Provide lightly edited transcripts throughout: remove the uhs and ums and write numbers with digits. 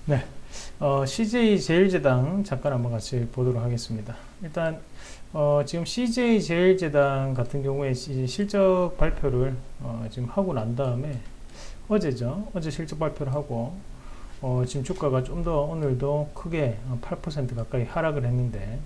네, CJ제일제당 잠깐 한번 같이 보도록 하겠습니다. 일단 지금 CJ제일제당 같은 경우에 실적 발표를 지금 하고 난 다음에 어제죠. 어제 실적 발표를 하고 지금 주가가 좀 더 오늘도 크게 8% 가까이 하락을 했는데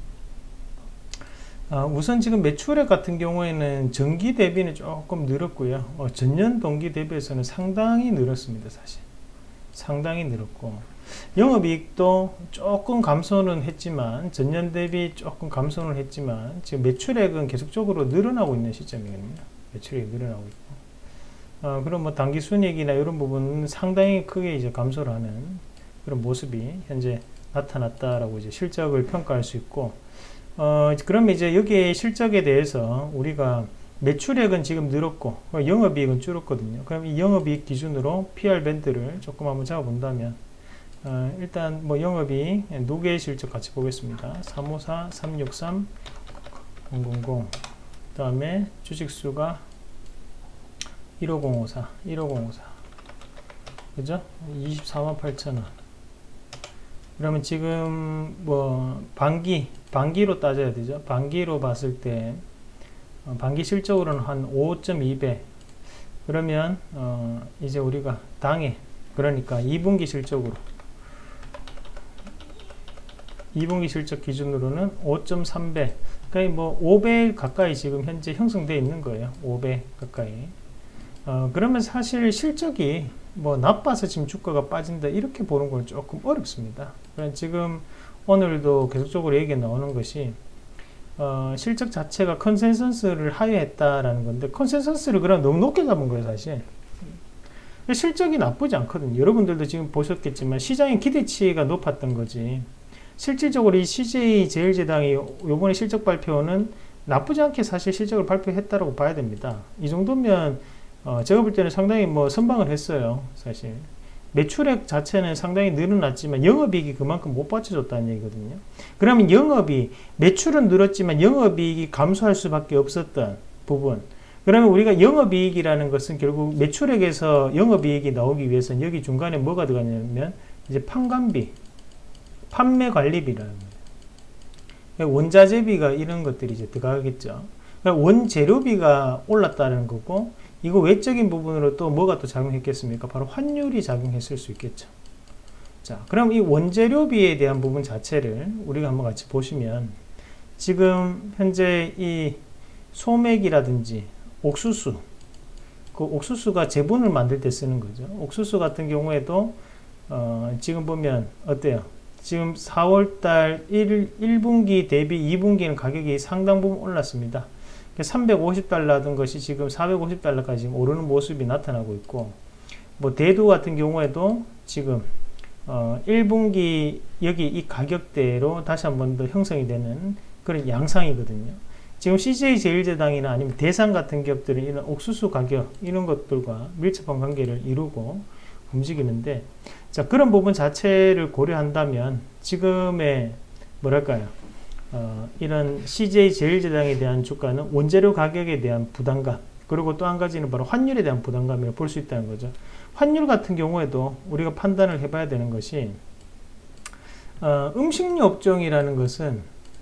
우선 지금 매출액 같은 경우에는 전기 대비는 조금 늘었고요. 전년 동기 대비해서는 상당히 늘었습니다. 사실 상당히 늘었고 영업이익도 조금 감소는 했지만 전년 대비 조금 감소는 했지만 지금 매출액은 계속적으로 늘어나고 있는 시점이거든요. 매출액이 늘어나고 있고 그럼 뭐 당기순이익이나 이런 부분은 상당히 크게 이제 감소를 하는 그런 모습이 현재 나타났다라고 이제 실적을 평가할 수 있고 그러면 이제 여기에 실적에 대해서 우리가 매출액은 지금 늘었고 영업이익은 줄었거든요. 그럼 이 영업이익 기준으로 PR 밴드를 조금 한번 잡아 본다면 일단 뭐 영업이익 두 개의 실적 같이 보겠습니다. 354, 363, 000. 그 다음에 주식수가 15054, 15054. 그죠? 24만 8천원. 그러면 지금 뭐 반기로 따져야 되죠. 반기로 봤을 때 반기 실적으로는 한 5.2배. 그러면 이제 우리가 당해, 그러니까 2분기 실적으로 2분기 실적 기준으로는 5.3배. 그러니까 뭐 5배 가까이 지금 현재 형성되어 있는 거예요. 5배 가까이. 그러면 사실 실적이 뭐 나빠서 지금 주가가 빠진다 이렇게 보는 건 조금 어렵습니다. 그러니까 지금 오늘도 계속적으로 얘기가 나오는 것이 실적 자체가 컨센서스를 하회했다라는 건데 컨센서스를 그럼 너무 높게 잡은 거예요. 사실 실적이 나쁘지 않거든요. 여러분들도 지금 보셨겠지만 시장의 기대치가 높았던 거지 실질적으로 이 CJ제일제당이 요번에 실적 발표는 나쁘지 않게 사실 실적을 발표했다라고 봐야 됩니다. 이 정도면 제가 볼 때는 상당히 뭐 선방을 했어요. 사실 매출액 자체는 상당히 늘어났지만 영업이익이 그만큼 못 받쳐줬다는 얘기거든요. 그러면 매출은 늘었지만 영업이익이 감소할 수밖에 없었던 부분, 그러면 우리가 영업이익이라는 것은 결국 매출액에서 영업이익이 나오기 위해서는 여기 중간에 뭐가 들어가냐면 이제 판관비, 판매관리비라는 거예요. 원자재비가 이런 것들이 이제 들어가겠죠. 그러니까 원재료비가 올랐다는 거고, 이거 외적인 부분으로 또 뭐가 또 작용했겠습니까? 바로 환율이 작용했을 수 있겠죠. 자, 그럼 이 원재료비에 대한 부분 자체를 우리가 한번 같이 보시면 지금 현재 이 소맥이라든지 옥수수, 그 옥수수가 제분을 만들 때 쓰는 거죠. 옥수수 같은 경우에도 지금 보면 어때요? 지금 4월달 1분기 대비 2분기는 가격이 상당 부분 올랐습니다. 350달러 하던 것이 지금 450달러까지 지금 오르는 모습이 나타나고 있고, 뭐 대두 같은 경우에도 지금 1분기 여기 이 가격대로 다시 한 번 더 형성이 되는 그런 양상이거든요. 지금 CJ제일제당이나 아니면 대상 같은 기업들은 이런 옥수수 가격 이런 것들과 밀접한 관계를 이루고 움직이는데, 자, 그런 부분 자체를 고려한다면 지금의 뭐랄까요, 이런 CJ제일제당에 대한 주가는 원재료 가격에 대한 부담감, 그리고 또 한 가지는 바로 환율에 대한 부담감을 볼 수 있다는 거죠. 환율 같은 경우에도 우리가 판단을 해봐야 되는 것이 음식료 업종이라는 것은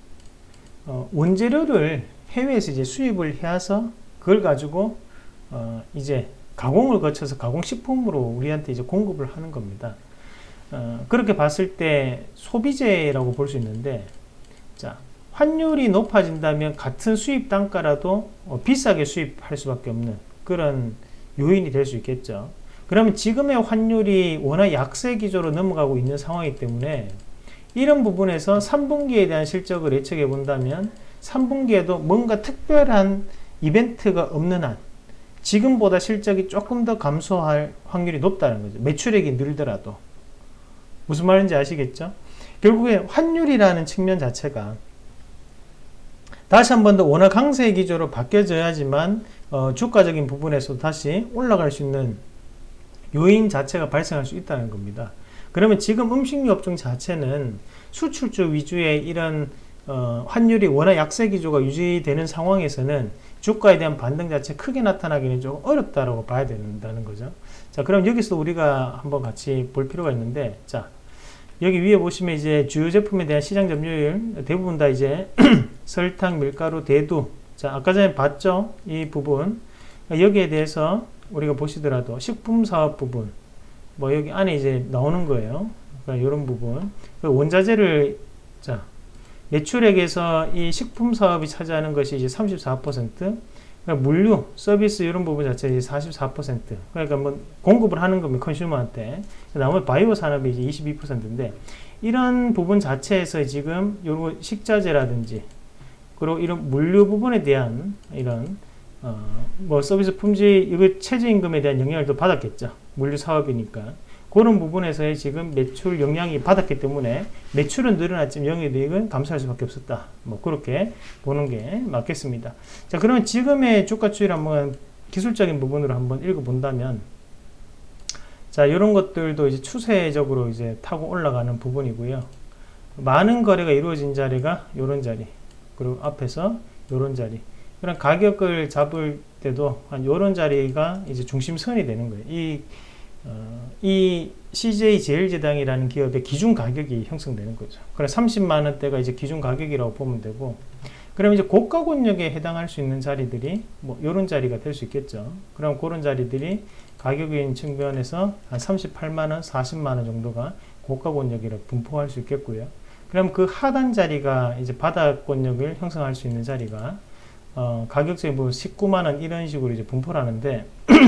원재료를 해외에서 이제 수입을 해서 그걸 가지고 이제 가공을 거쳐서 가공식품으로 우리한테 이제 공급을 하는 겁니다. 그렇게 봤을 때 소비재라고 볼 수 있는데, 자, 환율이 높아진다면 같은 수입 단가라도 비싸게 수입할 수밖에 없는 그런 요인이 될 수 있겠죠. 그러면 지금의 환율이 워낙 약세 기조로 넘어가고 있는 상황이기 때문에 이런 부분에서 3분기에 대한 실적을 예측해 본다면 3분기에도 뭔가 특별한 이벤트가 없는 한 지금보다 실적이 조금 더 감소할 확률이 높다는 거죠. 매출액이 늘더라도. 무슨 말인지 아시겠죠? 결국에 환율이라는 측면 자체가 다시 한 번 더 원화 강세 기조로 바뀌어져야지만 주가적인 부분에서 다시 올라갈 수 있는 요인 자체가 발생할 수 있다는 겁니다. 그러면 지금 음식료 업종 자체는 수출주 위주의 이런 환율이 워낙 약세 기조가 유지되는 상황에서는 주가에 대한 반등 자체 크게 나타나기는 좀 어렵다라고 봐야 된다는 거죠. 자, 그럼 여기서 우리가 한번 같이 볼 필요가 있는데, 자, 여기 위에 보시면 이제 주요 제품에 대한 시장 점유율 대부분 다 이제 설탕, 밀가루, 대두. 자, 아까 전에 봤죠? 이 부분. 여기에 대해서 우리가 보시더라도 식품 사업 부분, 뭐 여기 안에 이제 나오는 거예요. 그러니까 이런 부분. 원자재를, 자, 매출액에서 이 식품 사업이 차지하는 것이 이제 34%, 그러니까 물류, 서비스 이런 부분 자체 이제 44%. 그러니까 뭐 공급을 하는 거면 컨슈머한테. 나머지 바이오 산업이 이제 22%인데, 이런 부분 자체에서 지금 요런 식자재라든지, 그리고 이런 물류 부분에 대한 이런 뭐 서비스 품질, 이거 최저임금에 대한 영향을 또 받았겠죠. 물류 사업이니까. 그런 부분에서의 지금 매출 영향이 받았기 때문에 매출은 늘어났지만 영업이익은 감소할 수밖에 없었다. 뭐 그렇게 보는 게 맞겠습니다. 자, 그러면 지금의 주가 추이를 한번 기술적인 부분으로 한번 읽어본다면, 자, 이런 것들도 이제 추세적으로 이제 타고 올라가는 부분이고요. 많은 거래가 이루어진 자리가 이런 자리, 그리고 앞에서 이런 자리. 그런 가격을 잡을 때도 한 이런 자리가 이제 중심선이 되는 거예요. 이 CJ 제일제당이라는 기업의 기준 가격이 형성되는 거죠. 그래 30만 원대가 이제 기준 가격이라고 보면 되고, 그럼 이제 고가 권역에 해당할 수 있는 자리들이 뭐 이런 자리가 될 수 있겠죠. 그럼 그런 자리들이 가격인 측면에서 한 38만 원, 40만 원 정도가 고가 권역이라고 분포할 수 있겠고요. 그럼 그 하단 자리가 이제 바닥 권역을 형성할 수 있는 자리가 가격적인 뭐 19만 원 이런 식으로 이제 분포를 하는데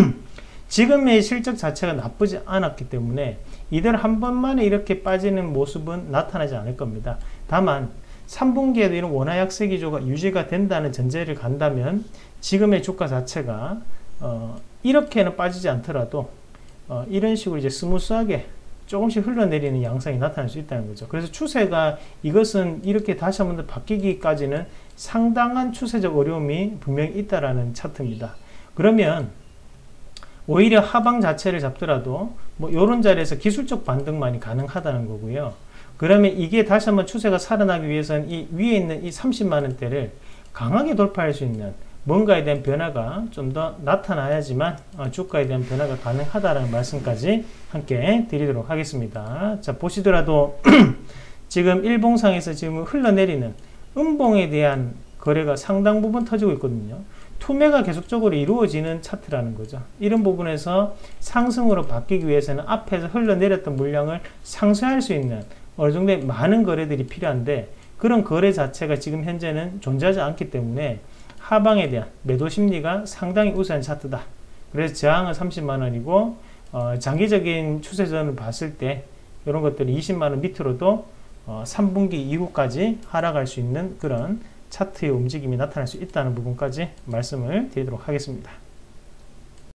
지금의 실적 자체가 나쁘지 않았기 때문에 이대로 한 번만에 이렇게 빠지는 모습은 나타나지 않을 겁니다. 다만 3분기에도 이런 원화 약세 기조가 유지가 된다는 전제를 간다면 지금의 주가 자체가 이렇게는 빠지지 않더라도 이런 식으로 이제 스무스하게 조금씩 흘러내리는 양상이 나타날 수 있다는 거죠. 그래서 추세가 이것은 이렇게 다시 한번 더 바뀌기까지는 상당한 추세적 어려움이 분명히 있다라는 차트입니다. 그러면 오히려 하방 자체를 잡더라도 뭐 이런 자리에서 기술적 반등만이 가능하다는 거고요. 그러면 이게 다시 한번 추세가 살아나기 위해서는 이 위에 있는 이 30만 원대를 강하게 돌파할 수 있는 뭔가에 대한 변화가 좀 더 나타나야지만 주가에 대한 변화가 가능하다는 말씀까지 함께 드리도록 하겠습니다. 자, 보시더라도 지금 일봉상에서 지금 흘러내리는 음봉에 대한 거래가 상당 부분 터지고 있거든요. 투매가 계속적으로 이루어지는 차트라는 거죠. 이런 부분에서 상승으로 바뀌기 위해서는 앞에서 흘러내렸던 물량을 상쇄할 수 있는 어느 정도의 많은 거래들이 필요한데, 그런 거래 자체가 지금 현재는 존재하지 않기 때문에 하방에 대한 매도 심리가 상당히 우세한 차트다. 그래서 저항은 30만 원이고 장기적인 추세선을 봤을 때 이런 것들이 20만 원 밑으로도 3분기 이후까지 하락할 수 있는 그런 차트의 움직임이 나타날 수 있다는 부분까지 말씀을 드리도록 하겠습니다.